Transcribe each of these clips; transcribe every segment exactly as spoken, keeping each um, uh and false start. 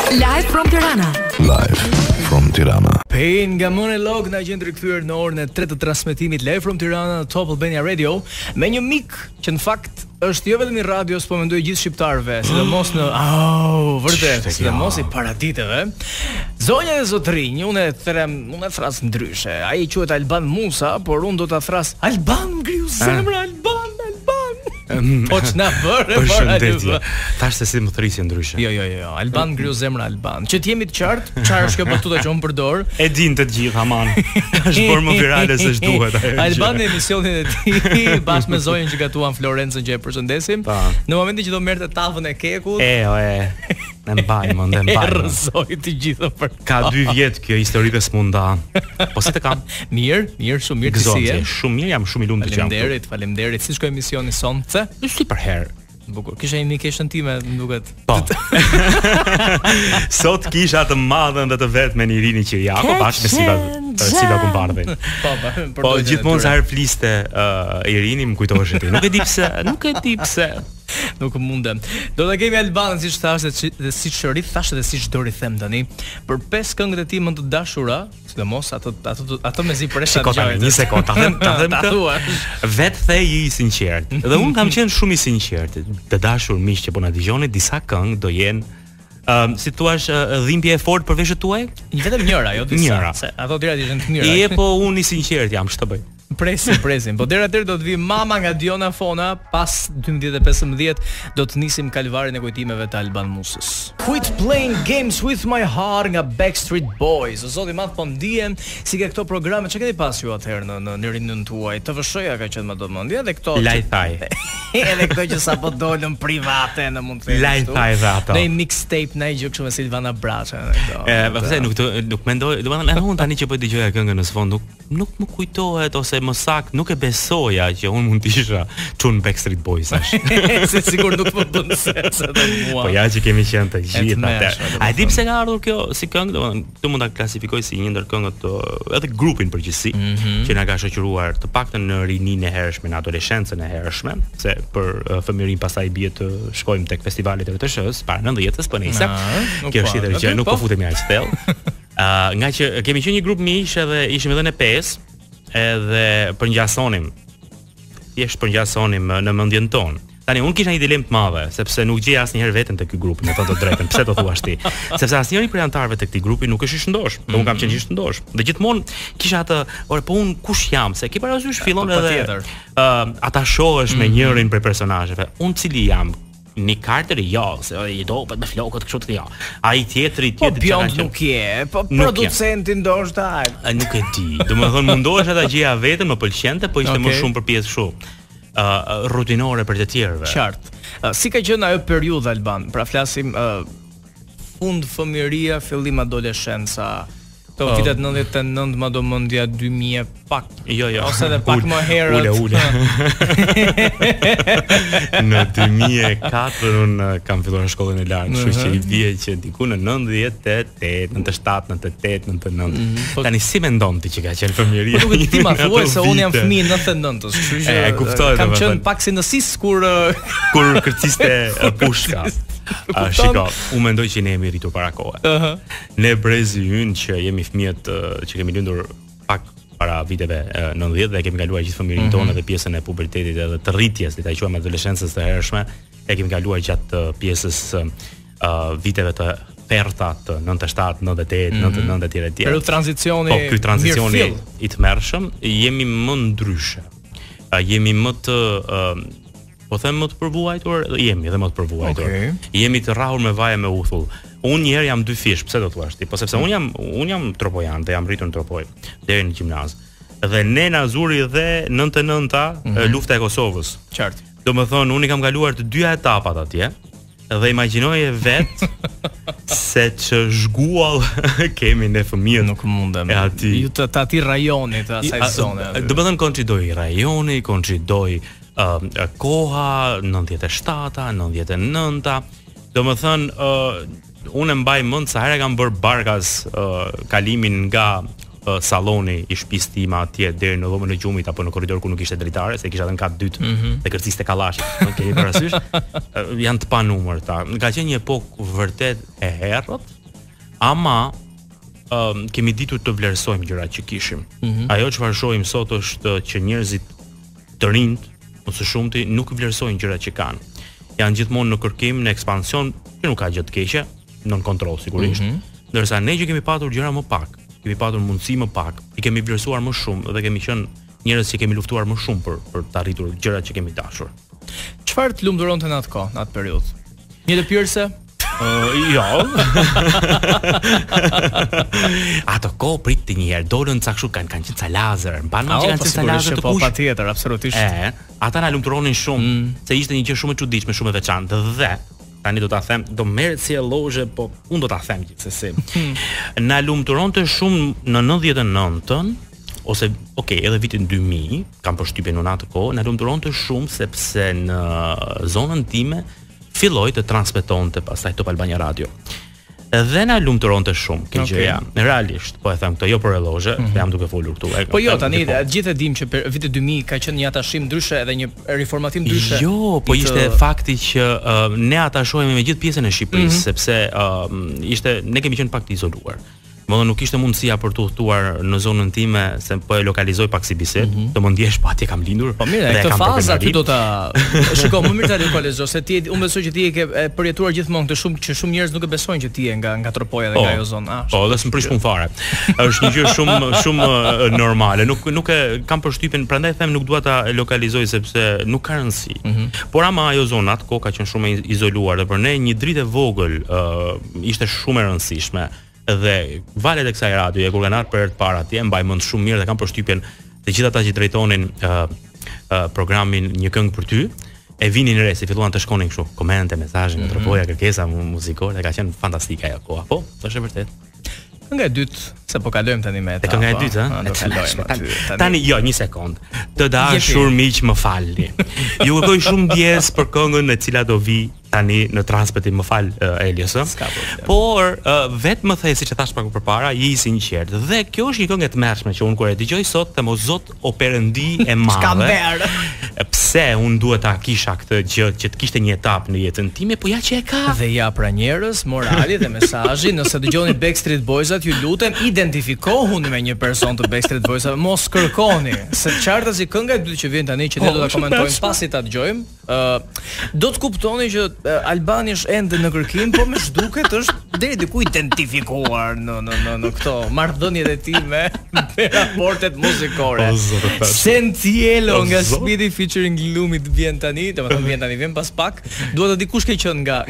Live from Tirana. Live from Tirana. Pain nga monolog na gjendë rikthyer në orën e tretë të transmetimit Live from Tirana në Top Albania Radio me një mik që në fakt është jo vetëm i radios, po mendoj gjithë shqiptarëve, sidomos në au, vërtet, sidomos i paraditeve. Zonja e zotrinj, unë e them, unë e thras ndryshe. Ai quhet Alban Musa, por unë do ta thras Alban ngriu zemra, Alban, Alban. Po ç'na bëre Përshëndetje. Tash se si më thrisje ndryshe. Jo, jo, jo, Alban ngriu zemra Alban. Që të jemi të qartë, çfarë është kjo batuta që unë përdor? E din të gjithë aman. Është bërë më virale se ç'duhet ajo. Alban në emisionin e tij bashkë me zonjën që gatuan Florencën, që e përshëndesim. Në momentin që do merrte tavën e kekut, e, o, e. Ne mbaj, më ndë mbaj. E rrëzoj të gjitha për ta. Ka dy vjet kjo histori dhe s'munda. Po si të kam? Mirë, mirë, shumë mirë të si e. Shumë mirë, jam shumë i lumtur që jam. Faleminderit, faleminderit. Si shkoi emisioni sonte? Si për herë. Bukur. Kisha një mikeshën time, më duket. Po. Sot kisha të madhen dhe të vetë me një Irini Qiriako, bashkë me Siva, Siva Kumbardhin. Po, po. Po gjithmonë sa herë fliste uh, Irini më kujtohesh ti. Nuk e di pse, nuk e di pse. Nuk mundem. Do ta kemi Albanën siç thashë dhe siç rrit thashë dhe siç dori them tani. Për pesë këngët e tij më të dashura, sidomos ato ato ato mezi presha dëgjoj. Një sekond, ta them, ta them këtë. Vet the i sinqert. Dhe un kam qenë shumë i sinqert. Të dashur miq që po na dëgjoni, disa këngë do jenë Um, si thua uh, dhimbje e fortë për veshët tuaj? Vetëm njëra, jo disa. Njëra. Se ato tjerat ishin të mira. Je po unë i sinqert jam, ç'të bëj? Presim, presim. Po deri atëherë do të vi mama nga Diona Fona, pas dymbëdhjetë e pesëmbëdhjetë do të nisim kalvarin e kujtimeve të Alban Musës. Quit playing games with my heart nga Backstreet Boys. O zoti madh, po ndihem si ke këto programe, çka keni pas ju atëherë në në, në rinën tuaj? T V S-ja ka qenë më domendje dhe këto. Lajthaj. Edhe këto që sapo dolën private në mund të thënë. Lajthaj dhe ato. Në mixtape në gjë kështu me Silvana Braça këto. E, pse nuk të, nuk mendoj, domethënë edhe unë tani që po dëgjoja këngën në sfond nuk nuk më kujtohet ose më saktë nuk e besoja që unë mund të isha çun Backstreet Boys tash. Se sigur nuk më bën sens edhe mua. Po ja që kemi qenë të gjithë atë. A di pse ka ardhur kjo si këngë, domethënë këtu mund ta klasifikoj si një ndër këngët edhe grupin përgjithësi mm -hmm. që na ka shoqëruar të paktën në rininë e hershme, në adoleshencën e hershme, se për uh, fëmirin pastaj bie të shkojmë tek festivalet e R T S-s para nëntëdhjetës, po nejse. Kjo është tjetër gjë, nuk po futemi aq thellë. Uh, nga që kemi qenë një grup miq edhe ishim edhe në pesë, edhe përngjasonim. Thjesht përngjasonim në mendjen tonë. Tani unë kisha një dilemë të madhe, sepse nuk gjej asnjëherë veten te ky grup, me thënë të drejtën. Pse do thuash ti? Sepse asnjëri prej anëtarëve të këtij grupi nuk është i shëndosh. Mm -hmm. Unë kam qenë i shëndosh. Dhe gjithmonë kisha atë, ore po unë kush jam? Se ki parasysh fillon edhe ë uh, ata shohesh mm -hmm. me njërin prej personazheve. Unë cili jam? Një Carter jo, se i dopet me flokët kështu të jo. Ai tjetri tjetri po Bjond nuk je, po producenti ndoshta. Nuk e di. Domethënë mundohesh ata gjeja veten, më pëlqente, po ishte okay. më shumë për pjesë kështu. Uh, rutinore për të tjerëve. Qartë. Uh, si ka qenë ajo periudhë Alban? Pra flasim uh, fund fëmijëria, fillim adoleshenca. To uh, vitet nëntëdhjetë e nëntë, madhomendja dy mijë pak. Jo, jo. Ose edhe pak më herët. Ule, ule. Në dy mijë e katër un kam filluar shkollën e lartë, kështu që i vije që diku në nëntëdhjetë e tetë, nëntëdhjetë e shtatë, nëntëdhjetë e tetë, nëntëdhjetë e nëntë. Tani si mendon ti që ka qenë fëmijëria? Po nuk ti ma thuaj se un jam fëmijë në nëntëdhjetë e nëntës, kështu që e kuptoj. Kam qenë pak si në sis kur kur kërciste pushka. A shiko, unë mendoj që ne jemi rritur para kohë. Uh -huh. Ne brezi ynë që jemi fëmijët uh, që kemi lindur pak para viteve uh, nëntëdhjetë dhe kemi kaluar gjithë fëmijërinë tonë dhe pjesën e pubertetit edhe të rritjes, le ta quajmë adoleshencës së hershme, e kemi kaluar gjatë uh, pjesës uh, viteve të perta të nëntëdhjetë e shtatë, nëntëdhjetë e tetë, nëntëdhjetë e nëntë etj etj. Për tranzicioni, po ky tranzicioni i tmerrshëm, jemi më ndryshe. Uh, jemi më të uh, po them më të përvuajtur, jemi edhe më të përvuajtur. Okay. Jemi të rrahur me vaj e me uthull. Unë një herë jam dy fish, pse do thua ti? Po sepse unë jam unë jam tropojan dhe jam rritur në Tropoj deri në gjimnaz. Dhe Nena Zuri dhe nëntëdhjetë e nënta mm -hmm. lufta e Kosovës. Qartë. Domethënë unë i kam kaluar të dyja etapat atje. Dhe imagjinoje vet se që zhguall kemi ne fëmijët. Nuk mundem. E aty. Ju të aty rajoni të asaj zone. Domethënë koncidoi rajoni, koncidoi uh, koha, nëntëdhjetë e shtatë, nëntëdhjetë e nënta. Domethënë uh, unë mbaj mend sa herë kam bër barkas uh, kalimin nga uh, salloni i shtëpisë time atje deri në dhomën e gjumit apo në korridor ku nuk ishte dritare, se kisha edhe në kat dytë mm -hmm. dhe kërciste kallashi. Nuk keni parasysh? uh, janë të panumërta. Ka qenë një epokë vërtet e herrët, ama um, kemi ditur të vlerësojmë gjërat që kishim. Mm -hmm. Ajo çfarë shohim sot është që njerëzit të rinj ose shumti nuk vlerësojnë gjërat që kanë. Janë gjithmonë në kërkim, në ekspansion, që nuk ka gjë të keqe, nën kontroll sigurisht. Mm -hmm. Ndërsa ne që kemi patur gjëra më pak, kemi patur mundësi më pak, i kemi vlerësuar më shumë dhe kemi qenë njerëz që kemi luftuar më shumë për për të arritur gjërat që kemi dashur. Çfarë të lumturonte në atë kohë, në atë periudhë? Një lëpirse? Uh, jo. Ato kohë pritti një herë, dolën ca kështu kanë kanë qenë ca lazer, mban mend që kanë qenë ca lazer të kuq. Po patjetër, absolutisht. E, ata na lumturonin shumë, mm. se ishte një gjë shumë e çuditshme, shumë e veçantë dhe tani do ta them, do merret si elozhe, po unë do ta them gjithsesi. Na lumturonte shumë në nëntëdhjetë e nëntën ose okay, edhe vitin dy mijë, kam përshtypjen në atë kohë, na lumturonte shumë sepse në zonën time filloi të transmetonte pastaj Top Albania Radio. Dhe na lumturonte shumë kjo okay. gjëja. Realisht, po e them këtë jo për elozhe, mm -hmm. jam duke folur këtu. Po jo, tani gjithë e dim që për vitin dy mijë ka qenë një atashim ndryshe edhe një riformatim ndryshe. Jo, po ishte të... fakti që uh, ne atashohemi me gjithë pjesën e Shqipërisë, mm -hmm. sepse uh, ishte ne kemi qenë pak të izoluar. Më nuk ishte mundësia për të udhëtuar në zonën time, se po e lokalizoj pak si bisedë, mm -hmm. të më ndjesh po atje kam lindur. Po mirë, këtë fazë aty do ta shikoj më mirë ta lokalizoj, se ti unë besoj që ti e ke përjetuar gjithmonë këtë shumë që shumë njerëz nuk e besojnë që ti je nga nga Tropoja dhe nga ajo zonë. Ah, po, dhe s'm prish punë fare. Është një gjë shumë shumë normale. Nuk nuk e kam përshtypjen, prandaj them nuk dua ta lokalizoj sepse nuk ka rëndësi. Mm -hmm. Por ama ajo zonë atë kohë ka qenë shumë e izoluar dhe për ne një dritë e vogël uh, ishte shumë e rëndësishme. Dhe valet e kësaj radioje kur kanë ardhur për herë të parë atje, mbaj mend shumë mirë dhe kam përshtypjen se gjithë ata që drejtonin uh, uh, programin Një këngë për ty, e vinin re, se filluan të shkonin kështu komente, mesazhe, mm -hmm. Tropoja, kërkesa muzikore, dhe ka qenë fantastike ajo koha. Po, është e vërtet. Kënga e dytë, se po kalojmë tani me ta. Kënga e dytë, ha? Do kalojmë aty. Tani jo, një sekond. Të dashur miq, më falni. Ju kërkoj shumë ndjes për këngën e cila do vi tani në transmetim, më fal uh, Elios, por uh, vetë më the siç e thash pak më përpara, je i sinqert. Dhe kjo është një këngë e tmerrshme që unë kur e dëgjoj sot, them o Zot, o Perëndi e madhe. Pse unë duhet ta kisha këtë gjë që të kishte një etapë në jetën time, po ja që e ka. Dhe ja pra njerëz, morali dhe mesazhi, nëse dëgjoni Backstreet Boys-at, ju lutem identifikohuni me një person të Backstreet Boys-at, mos kërkoni, se qartë si kënga e dytë që vjen tani që ne do ta komentojmë pasi ta dëgjojmë, uh, do të kuptoni që Albani është ende në kërkim, po më zhduket është deri diku identifikuar në në në në këto marrëdhëniet e tij me me raportet muzikore. Sentielo nga Speedy featuring Lumi të vjen tani, domethënë vjen tani, vjen pas pak. Duhet të di kush ke qenë nga.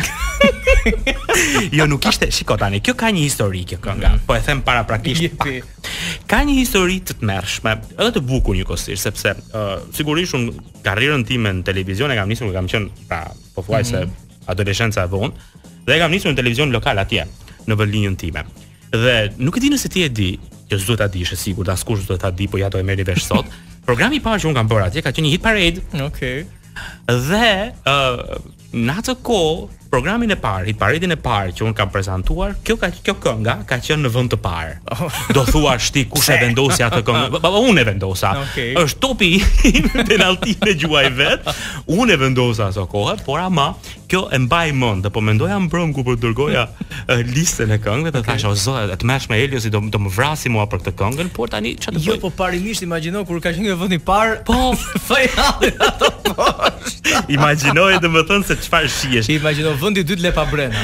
Jo, nuk ishte, shiko tani, kjo ka një histori kjo kënga. Po e them paraprakisht. Ka një histori të tmerrshme, edhe të bukur njëkohësisht, sepse uh, sigurisht unë karrierën time në televizion e kam nisur, kam qenë pra po thuaj se mm -hmm. adoleshenca e vonë, dhe e kam nisur në televizion lokal atje, në vëllinjën time. Dhe nuk e di nëse ti e di, që s'duhet ta dish, e sigurt, askush s'duhet ta di, po ja do e merri vesh sot. Programi i parë që unë kam bërë atje ka qenë një hit parade. Okej. Okay. Dhe uh, në atë kohë, programin e parë, hit paradin e parë që unë kam prezantuar, kjo ka kjo kënga ka qenë në vend të parë. Oh. Do thuash ti kush e vendosi atë këngë? Baba unë e vendosa. Okay. Është topi im, penalltin e gjuaj vet. Unë e vendosa ato kohë, por ama kjo e mbaj mend, dhe po mendoja mbrëm ku po dërgoja uh, listën e këngëve, të okay. Thash o zot, të mëshme Eliosi do do më vrasi mua për këtë këngën, por tani çfarë bëj? Jo, po parimisht imagjino kur ka qenë në vend i parë, po fjalli ato poshtë. Imagjinoje domethënë se çfarë shihesh. Imagjino vendi i dytë Lepa Brena.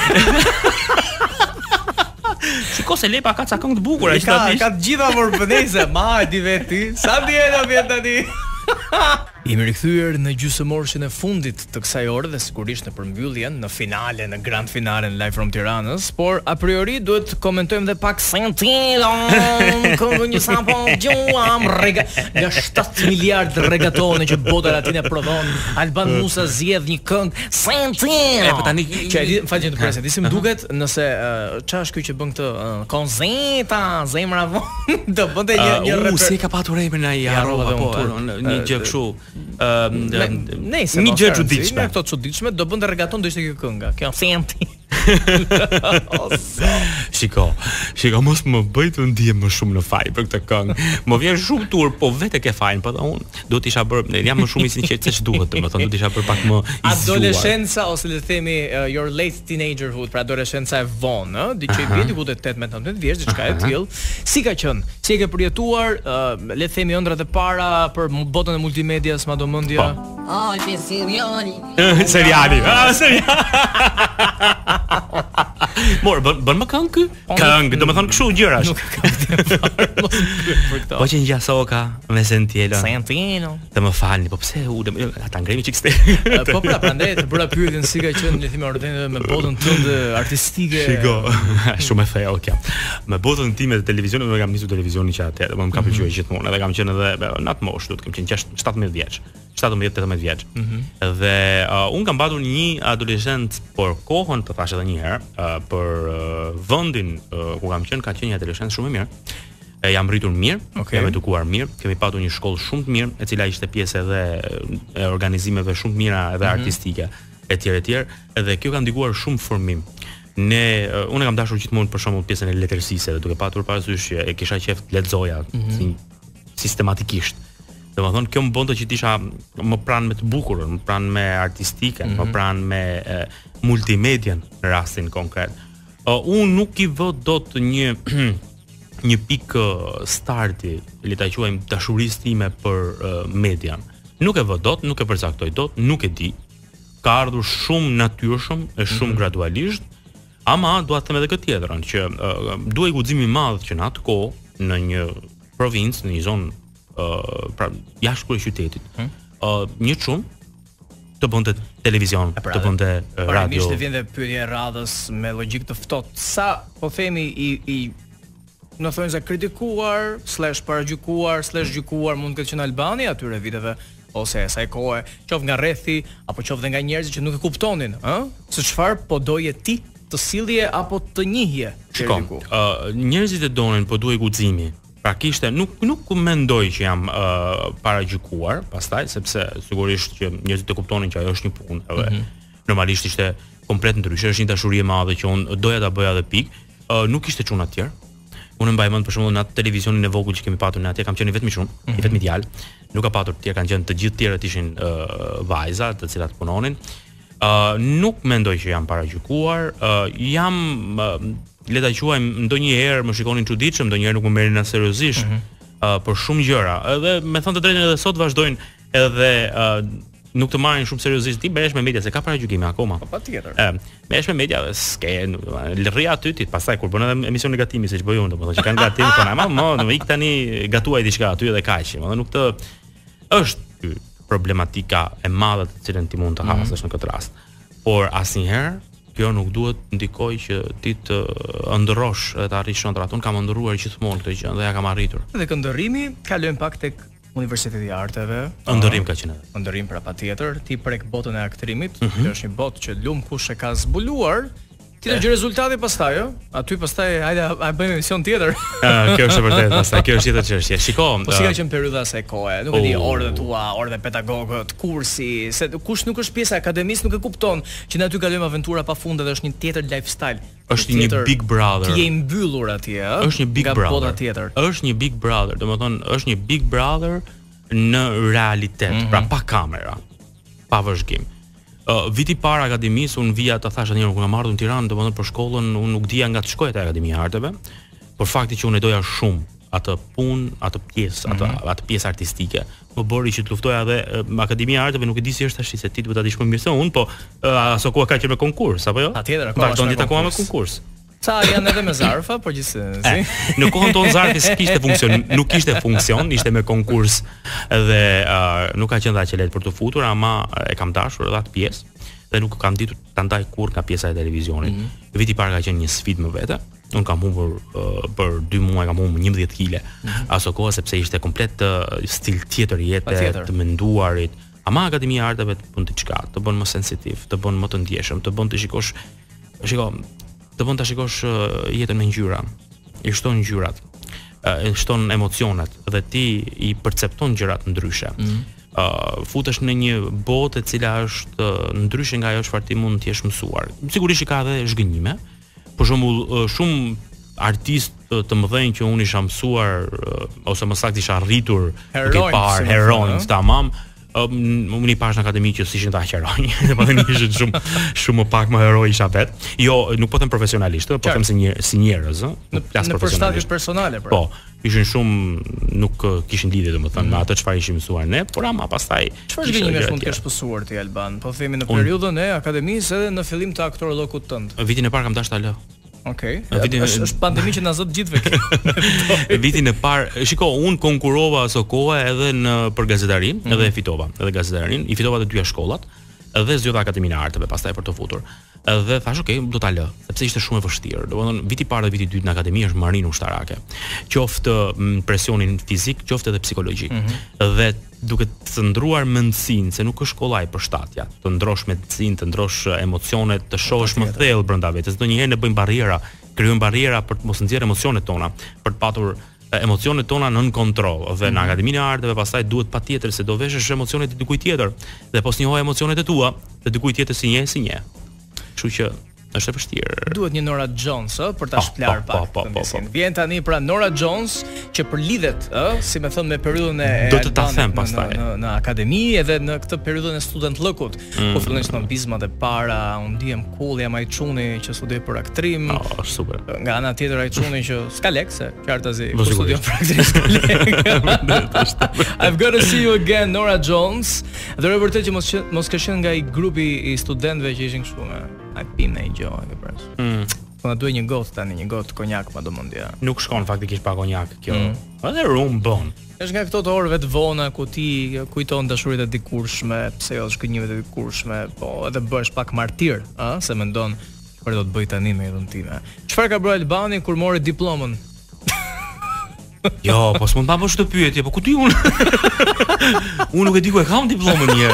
Shiko se Lepa ka ca këngë të bukura, ka ka të gjitha vorbënese, ma e di veti. Sa diela vjen tani? Jemi rikthyer në gjysmëorën e fundit të kësaj ore dhe sigurisht në përmbylljen, në finale, në grand finale në Live from Tiranës, por a priori duhet të komentojmë edhe pak Sentilon, këngë një sapo gjuam rega nga shtatë miliardë regatone që bota latine prodhon. Alban Musa zgjedh një këngë Sentilon. E po tani që falë të presim, disim duket nëse çfarë është ky që bën këtë konzeta, zemra vonë, do bënte një një rep. Si ka patur emrin ai harrova po një gjë kështu. Ëm nëse një gjë çuditshme, këto çuditshme do bënte regaton do ishte kjo kënga. Kjo Senti. shiko. Shiko mos më bëj të ndihem më shumë në faj për këtë këngë. Më vjen shumë tur, po vetë ke fajin, po unë do të isha bërë, jam më shumë i sinqert se ç'duhet, domethënë do të isha bërë pak më i zgjuar. Adoleshenca ose le të themi uh, your late teenagerhood, pra adoleshenca e vonë, ëh, diçka vjet diku te tetëmbëdhjetë nëntëmbëdhjetë vjeç, diçka e tillë. Si ka qenë? Si e ke përjetuar, uh, le të themi ëndrat e para për botën e multimedias, madomendja? Oh, ti seriali. Seriali. Ah, seriali. Mor, bën bën më këngë ky? Këngë, domethënë kështu gjërash. Nuk e kam të fare, mos pyet për këto. Po që ngja soka me Sentielo. Sentielo. Të më falni, po pse u ata ngremi çik ste. Po pra, prandaj të bëra pyetjen si ka qenë le të themi ordene me botën tënde artistike. Shiko, shumë e thellë kjo. Me botën time të televizionit, më kam nisur televizionin që atë, më ka pëlqyer gjithmonë, edhe kam qenë edhe në atë moshë, kam qenë shtatëmbëdhjetë vjeç. shtatëmbëdhjetë tetëmbëdhjetë vjeç. Dhe uh, un kam patur një adoleshent por kohën, të thash edhe një herë, uh, për uh, vendin uh, ku kam qenë, ka qenë një adoleshent shumë i mirë. E jam rritur mirë, okay. Jam edukuar mirë, kemi patur një shkollë shumë të mirë, e cila ishte pjesë edhe e organizimeve shumë të mira edhe mm-hmm. artistike, etj etj, edhe kjo ka ndikuar shumë formim. Ne uh, unë kam dashur gjithmonë për shembull pjesën e letërsisë, duke patur parasysh që e kisha qejf të lexoja mm-hmm. si, sistematikisht. Domethënë kjo më bënte që të isha më pranë me të bukurën, më pranë me artistike, mm-hmm. më pranë me e, multimedian në rastin konkret. Uh, unë nuk i vë dot një një pikë starti, le ta quajmë dashurisë time për uh, median. Nuk e vë dot, nuk e përcaktoj dot, nuk e di. Ka ardhur shumë natyrshëm e shumë mm-hmm. gradualisht, ama dua të them edhe këtë tjetrën që uh, duhej guxim i madh që në atë kohë në një provincë, në një zonë Uh, pra jashtë kryeqytetit. Hmm? Uh, një çun të bënte televizion, pra, të bënte uh, radio. Parimisht të vjen dhe pyetja e radhës me logjik të ftohtë. Sa po themi i i në thonë se kritikuar, slash paragjykuar, slash gjykuar mund të ketë qenë Albani atyre viteve ose asaj kohe, qoftë nga rrethi apo qoftë nga njerëzit që nuk e kuptonin, ë? Se çfarë po doje ti të sillje apo të njihje? Shikoj, uh, njerëzit e donin, po duhej guximi. Pra kishte, nuk nuk mendoj që jam uh, paragjykuar, pastaj sepse sigurisht që njerëzit e kuptonin që ajo është një punë, edhe mm-hmm. normalisht ishte komplet ndryshe, është një dashuri e madhe që unë doja ta bëja edhe pik, uh, nuk ishte çuna të tjerë. Unë mbaj mend për shembull në atë televizionin e vogël që kemi patur në atje, kam qenë vetëm i çun, mm-hmm. i vetëm ideal. Nuk ka patur të tjerë, kanë qenë të gjithë tjerët ishin uh, vajza, të cilat punonin. Uh, nuk mendoj që jam paragjykuar, uh, jam uh, le ta quajmë ndonjëherë më shikonin çuditshëm, ndonjëherë nuk më merrin as seriozisht mm-hmm. uh, për shumë gjëra. Edhe me thënë të drejtën edhe sot vazhdojnë edhe uh, nuk të marrin shumë seriozisht. Ti bëhesh me media se ka paragjykime akoma. Po patjetër. Ë, uh, bëhesh me media s'ke lërri aty ti, pastaj kur bën edhe emision negativ siç bëj unë, domethënë që kanë gatim thonë, "Ma, mo, do ik tani gatuaj diçka aty edhe kaq." Domethënë nuk të është problematika e madhe të cilën ti mund të hasësh mm-hmm. në këtë rast. Por asnjëherë kjo nuk duhet ndikoj që ti të ëndërrosh dhe të arrish ëndrat. Unë kam ëndërruar gjithmonë këtë gjë dhe ja kam arritur. Dhe këndërrimi kalojmë pak tek Universiteti i Arteve. Ëndërrim ka qenë. Ëndërrim pra patjetër, ti prek botën e aktrimit, mm-hmm. që është një botë që lum kush e ka zbuluar. Ti do gjë rezultati pastaj, ë? Aty pastaj hajde a bëjmë emision tjetër. Ëh, kjo është e vërtetë, pastaj kjo është tjetër çështje. Shiko, po si ka qenë periudha asaj kohe? Nuk e di, orët tua, orët e pedagogët, kursi, se kush nuk është pjesë e akademisë nuk e kupton që ne aty kalojmë aventura pafund dhe është një tjetër lifestyle. Është një Big Brother. Ti je i mbyllur atje, ë? Është një Big Brother. Është një Big Brother, domethënë është një Big Brother në realitet, mm-hmm. pra pa kamera, pa vëzhgim. Uh, viti para akademisë unë vija të thashë njërë kur kam ardhur në Tiranë, domethënë për shkollën unë nuk dija nga të shkoj te Akademia e Arteve, por fakti që unë e doja shumë atë punë, atë pjesë, atë mm-hmm. atë pjesë artistike, më bëri që të luftoja edhe uh, Akademia e Arteve, nuk e di si është tash se ti duhet ta dish më mirë se unë, po uh, aso kohë ka qenë me konkurs apo jo? Patjetër, akoma është me konkurs. me konkurs. Ca janë edhe me zarfa, por gjithsesi. Eh, në kohën tonë zarfi s'kishte funksion, nuk kishte funksion, ishte me konkurs dhe uh, nuk ka qenë dha që lehtë për të futur, ama e kam dashur edhe atë pjesë dhe nuk kam ditur ta ndaj kurrë nga pjesa e televizionit. Mm-hmm. Viti i parë ka qenë një sfidë më vete. Un kam humbur uh, për dy muaj kam humbur njëmbëdhjetë kile. Mm-hmm. Aso kohë sepse ishte komplet uh, stil tjetër jete, të menduarit. Ama Akademia e Arteve të bën diçka, të bën më sensitiv, të bën më të ndjeshëm, të bën të shikosh, shiko, të bën ta shikosh uh, jetën me ngjyra. I shton ngjyrat, uh, i shton emocionet dhe ti i percepton gjërat ndryshe. Mm-hmm. Uh, futesh në një botë e cila është uh, ndryshe nga ajo çfarë ti mund të jesh mësuar. Sigurisht ka edhe zhgënjime. Për shembull, uh, shumë artistë të mëdhenj që unë isha mësuar ose më saktë isha rritur duke parë heronj tamam. Unë i pash në akademi që s'ishin ta heronj, domethënë ishin shumë shumë më pak më heroj isha vet. Jo, nuk po them profesionalisht, po them si një si njerëz, ë, në plas profesionale. Në personale, po. Ishin shumë nuk kishin lidhje domethënë me atë çfarë ishin mësuar ne, por ama pastaj çfarë gënjemi mund të kesh pësuar ti Alban? Po themi në periudhën e akademisë edhe në fillim të aktorëllokut tënd. Vitin e parë kam dashur ta lë. Okej. Okay. Është është pandemi që na zot gjithëve këtu. Vitin e parë, shiko, un konkurova aso kohë edhe në për gazetari, mm -hmm. edhe e fitova, edhe gazetarinë, i fitova të dyja shkollat, edhe zgjodha Akademinë e Arteve pastaj për të futur. Edhe thash, okay, do ta lë, sepse ishte shumë e vështirë. Domethënë viti i parë dhe viti i dytë në akademi është marrë ushtarake. Qoftë presionin fizik, qoftë edhe psikologjik. Mm -hmm. Dhe duke të ndruar mendsinë se nuk është shkolla e përshtatja, të ndrosh mendsinë, të ndrosh emocionet, të shohësh më thellë brenda vetes. Donjëherë ne bëjmë barriera, krijojmë barriera për të mos nxjerrë emocionet tona, për të patur emocionet tona nën kontroll. Dhe në Akademinë e Arteve pastaj duhet patjetër se do veshësh emocionet e dikujt tjetër dhe po njohë emocionet e tua, dhe dikujt tjetër si një si një. Kështu që është e vështirë. Duhet një Nora Jones, ë, për ta shplar pak. Po, po, po. Vjen tani pra Nora Jones që përlidhet, ë, si më thon me periudhën e do të ta them pastaj në, në akademi edhe në këtë periudhën e student-llëkut. Mm. Po fillojnë snobizmat e para, unë ndiem cool, jam ai çuni që studioj për aktrim. Oh, super. Nga ana tjetër ai çuni që s'ka lek se qartazi po studion për aktrim s'ka lek. I've got to see you again Nora Jones. Dhe është vërtet që mos mos ka qenë nga i grupi i studentëve që ishin kështu me ai pim në gjë e pres. Mm. Po na duhet një gotë tani, një gotë konjak pa domendja. Nuk shkon faktikisht pa konjak kjo. Mm. Edhe rum bon. Është nga këto të orëve të vona ku ti kujton dashuritë e dikurshme, pse jo shkënjimet e dikurshme, po edhe bëhesh pak martir, ë, se mendon çfarë do të bëj tani me jetën time. Çfarë ka bërë Albani kur mori diplomën? Jo, po s'mund ta bësh këtë pyetje, po ku ti unë? Unë nuk e di ku e kam diplomën një.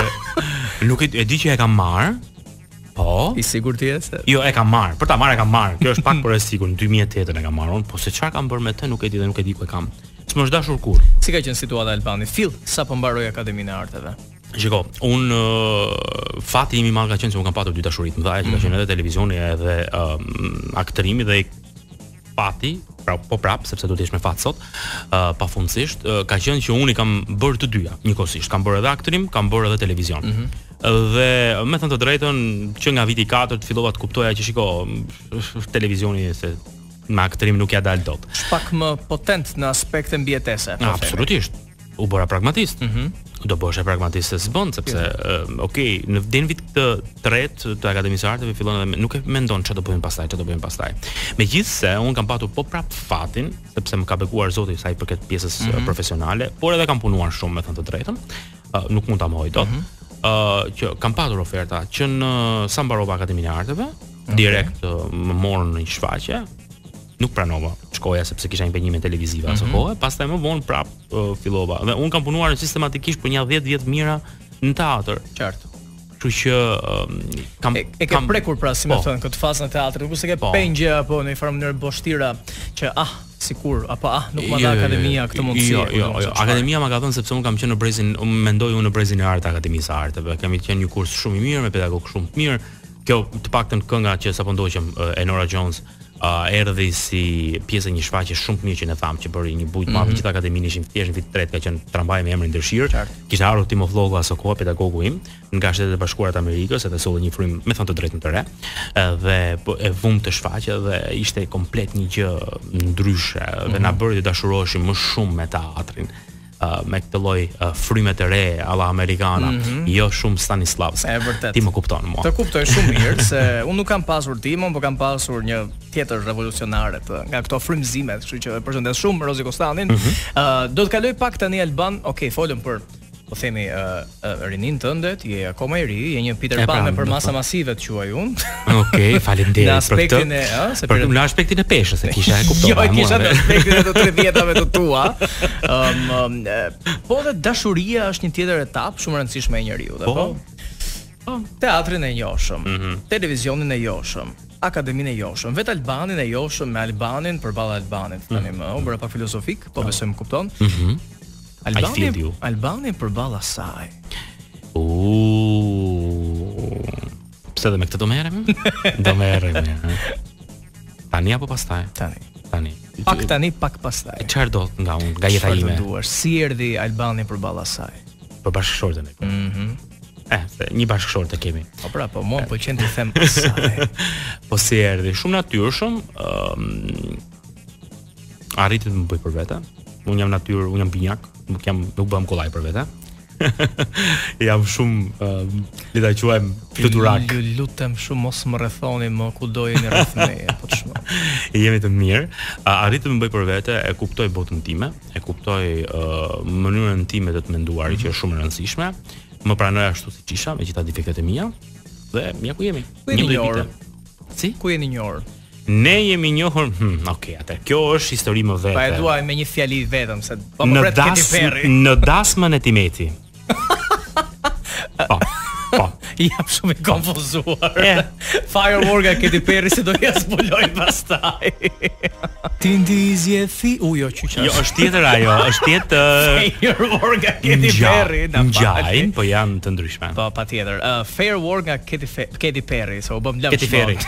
Nuk e, e di që e kam marr. Po. I sigurt je se? Jo, e kam marr. Për ta marrë e kam marr. Kjo është pak për e sigurt. Në dy mijë e tetë e kam marrë unë, po se çfarë kam bërë me të nuk e di dhe nuk e di ku e kam. S'më është dashur kur. Si ka qenë situata e Albanit? Fill sapo mbaroi Akademinë e Arteve. Shiko, un uh, fati im i madh ka qenë se un kam patur dy dashuri të mëdha, që ka qenë edhe televizioni edhe um, aktrimi dhe fati, pra po prap, sepse do të jesh me fat sot, uh, pafundësisht, uh, ka qenë që un i kam bërë të dyja njëkohësisht. Kam bërë edhe aktrim, kam bërë edhe televizion. Mm -hmm. Dhe me thënë të drejtën, që nga viti katërt fillova të kuptoja që shiko, televizioni se me aktrim nuk ja dal dot. Pak më potent në aspekte mbijetese. Absolutisht. U bëra pragmatist. Mhm. Mm do bëhesh pragmatist se s'bën sepse uh, okay, në den vit të tretë të Akademisë së Arteve fillon edhe nuk e mendon çfarë do bëjmë pastaj, çfarë do bëjmë pastaj. Megjithse un kam patur po prap fatin, sepse më ka bekuar Zoti sa i përket pjesës mm -hmm. profesionale, por edhe kam punuar shumë me thënë të drejtën. Uh, nuk mund ta mohoj dot. Mm -hmm. uh, që kam patur oferta që në sa mbarova Akademinë e Arteve, okay. direkt uh, më morën në një shfaqje. Nuk pranova shkoja sepse kisha impenjime televizive mm -hmm. aso kohë, pastaj më vonë prap uh, fillova. Dhe un kam punuar sistematikisht për një dhjetë vjet mira në teatr. Qartë. Kështu që um, kam e, e ke kam, prekur pra si më po, thënë këtë fazën e teatrit, nuk se ke po. pengje apo në një farë mënyrë boshtira që ah sikur apo ah nuk ma dha akademia këtë mundësi. Jo, jo, jo. Akademia më ka dhënë sepse un kam qenë në brezin, un mendoj unë në brezin e artë Akademisë së Arteve. Kemi qenë një kurs shumë i mirë me pedagog shumë të mirë. Kjo të paktën kënga që sapo ndoqëm e Nora Jones Uh, erdhi si pjesë e një shfaqje shumë të mirë që ne tham që bëri një bujt madh, mm -hmm. gjithë akademinë ishin thjesht në vit të tretë ka qenë tramvaj me emrin Dëshirë. Kishte ardhur Timo Vllogu aso kohë pedagogu im nga Shtetet e Bashkuara të Amerikës, edhe solli një frym me thënë të drejtën të re. Dhe e vum të shfaqje dhe ishte komplet një gjë ndryshe mm -hmm. dhe na bëri të dashuroheshim më shumë me teatrin. Uh, me këtë lloj uh, fryme të re alla amerikana, mm -hmm. jo shumë Stanislavski. Ti më kupton mua. Të kuptoj shumë mirë se unë nuk kam pasur Timon, por kam pasur një tjetër revolucionare të, nga këto frymëzimet, kështu që e përshëndes shumë Rozi Kostanin. Mm -hmm. uh, do të kaloj pak tani Alban, okay, folëm për po themi uh, uh, rinin tënde, ti je akoma i ri, je një Peter Pan me për masa masive të quaj unë. Okej, faleminderit për këtë. Në aspektin e, ë, se për në aspektin e peshës e kisha e kuptuar. Jo, e kisha në aspektin e të tridhjetave të tua. Um, um, po dhe dashuria është një tjetër etapë shumë e rëndësishme e njeriu, po. Po. Teatrin e njohshëm, mm -hmm. televizionin e njohshëm, Akademinë e njohshëm, vetë Albanin e njohshëm me Albanin përballë Albanit. Tani më, u bëra pak filozofik, po besoj më kupton. Mhm. Albani, Albani përballë asaj. Uuu. Pse dhe me këtë do merrem? Do merrem. Tani apo pastaj? Tani. tani. Pak tani, pak pastaj. Çfarë do nga unë, nga jeta ime? Si erdhi Albani përballa saj? Për bashkëshortën e. Mhm. Eh, se një bashkëshortë kemi. Po pra, po mua pëlqen të them asaj. Po si erdhi, shumë natyrshëm, ëm arriti të më bëj për vete. Unë jam natyrë, unë jam binjak, nuk jam nuk bëhem kollaj për vete. Jam shumë um, le ta quajmë fluturak. Ju lutem shumë mos më rrethoni më kudo jeni rreth meje, po ç'më. Jemi të mirë. Uh, arriti të më bëj për vete, e kuptoj botën time, e kuptoj uh, mënyrën time të të menduar, mm-hmm. që është shumë e rëndësishme. Më pranoj ashtu siç isha, me gjitha defektet e mia dhe mja ku jemi. Një orë. Si? Ku jeni një orë? Ne jemi njohur, hm, okay, atë. Kjo është histori më vete. Pa e duaj me një fjali vetëm se po më pret Katy Perry. Në dasmën e Timeti. Po. Po. Jam shumë i konfuzuar. Yeah. Firework-a Katy Perry se do ja zbuloj pastaj. Ti ndizje fi, u jo çuçi. Jo, është tjetër ajo, është tjetër Firework-a Katy Perry, na falni. Po janë të ndryshme. Po patjetër. Uh, Firework nga Katy Katy Perry, so u bëm lëm. Katy Perry.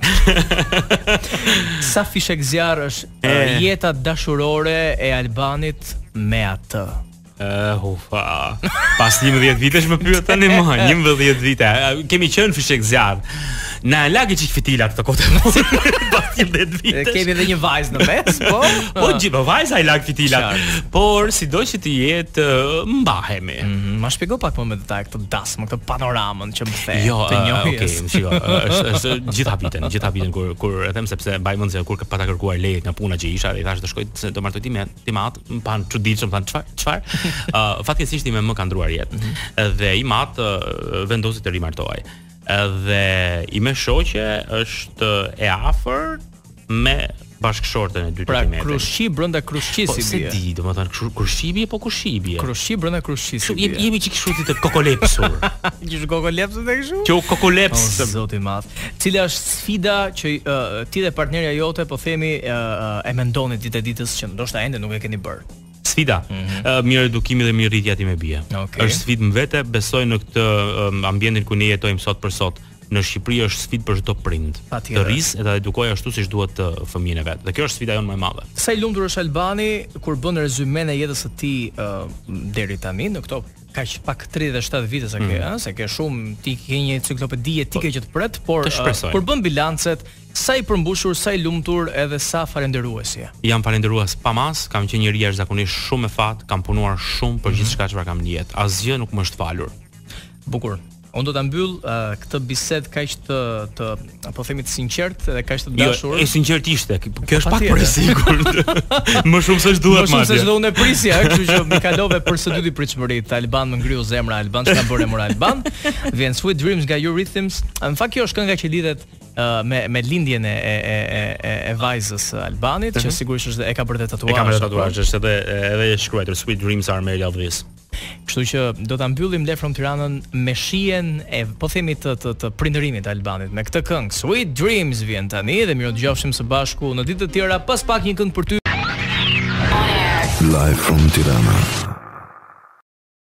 Sa fishek zjarr është uh, jeta dashurore e Albanit me atë. Uh, ufa. Pas njëmbëdhjetë vitesh më pyet tani më, njëmbëdhjetë vite. Kemi qenë fishek zjarr. Na lagë çik fitilat të kotë. Pas njëmbëdhjetë vitesh. Kemi edhe një vajzë në mes, po. Po gjithë vajza i lag fitilat. Por sido që të jetë mbahemi. Mm, ma shpjego pak më me detaj këtë dasmë, këtë panoramën që më the. Jo, të njohjes. Okej, më shiko. Është është gjithë habiten, gjithë habiten kur kur e them sepse mbaj mend se kur pata kërkuar leje nga puna që isha dhe i thash të shkoj se do martoj ti me timat, më pan çuditshëm, than çfar çfarë. Uh, fatkeqësisht i me më ka ndruar jetë. Mm-hmm. Dhe i mat uh, vendosi të rimartohej. Dhe i me shoqe është e afër me bashkëshortën e dytë pra, të Timetit. Pra krushqi brenda krushqi po, si bie. Po se di, domethënë krushqi bie po kushqi bie. Krushqi brenda krushqi si bie. Jemi çik kështu të kokolepsur. Gjë kokolepsur tek kështu? Që kokoleps, oh, zoti i madh. Cila është sfida që uh, ti dhe partnerja jote po themi uh, e mendoni ditë ditës që ndoshta ende nuk e keni bërë? Sfida. Mm-hmm. uh, mirë edukimi dhe mirë rritja ti me bie. Okay. Është sfidë më vete, besoj në këtë um, ambientin ku ne jetojmë sot për sot. Në Shqipëri është sfidë për çdo prind. Të rris e ta edukoj ashtu siç duhet të fëmijën e vet. Dhe kjo është sfida jonë më e madhe. Sa i lumtur është Albani kur bën rezumen e jetës së tij uh, deri tani në këto kaq pak tridhjetë e shtatë vite sa ke, mm. se ke shumë, ti ke një enciklopedi etike që të pret, por uh, kur bën bilancet, sa i përmbushur, sa i lumtur edhe sa falendëruesi. Jam falendërues pa mas, kam qenë njëri jashtëzakonisht shumë me fat, kam punuar shumë për mm-hmm. gjithçka çfarë kam në jetë. Asgjë nuk më është falur. Bukur. Unë do ta mbyll uh, këtë bisedë kaq të të apo themi të sinqert dhe kaq të dashur. Jo, e sinqert ishte. Kjo është pak për sigurt. Më shumë se ç'duhet madje. Më shumë se ç'do unë prisja, kështu që më kalove për së dyti pritshmërit. Alban më ngryu zemra, Alban çka bëre mor Alban. Vjen Sweet Dreams nga Eurythms. Në fakt kjo është kënga që lidhet uh, me me lindjen e e e e, e vajzës Albanit, uh-huh. që sigurisht është e ka bërë tatuazh. E ka bërë tatuazh, është edhe edhe e shkruar Sweet Dreams are made of this. Kështu që do ta mbyllim Live from Tiranën me shihen e po themi të të, të prindërimit të Albanit me këtë këngë Sweet Dreams vjen tani dhe mirë dëgjofshim së bashku në ditë të tjera pas pak një këngë për ty. Live from Tirana.